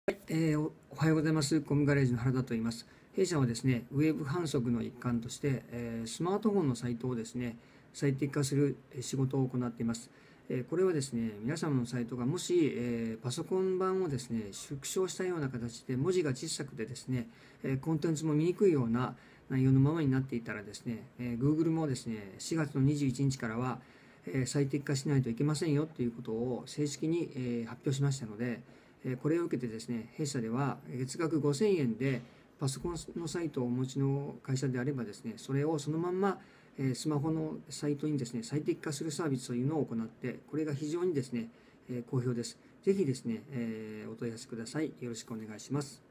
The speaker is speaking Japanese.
おはようございます。コムガレージの原田と言います。弊社はですね、ウェブ販促の一環として、スマートフォンのサイトをですね、最適化する仕事を行っています。これはですね、皆様のサイトがもし、パソコン版をですね、縮小したような形で文字が小さくてですね、コンテンツも見にくいような内容のままになっていたらですね、Google もですね、4月の21日からは、最適化しないといけませんよということを正式に、発表しましたので、これを受けてですね、弊社では月額5000円でパソコンのサイトをお持ちの会社であればですね、それをそのまんまスマホのサイトにですね、最適化するサービスというのを行って、これが非常にですね、好評です。ぜひですね、お問い合わせください。よろしくお願いします。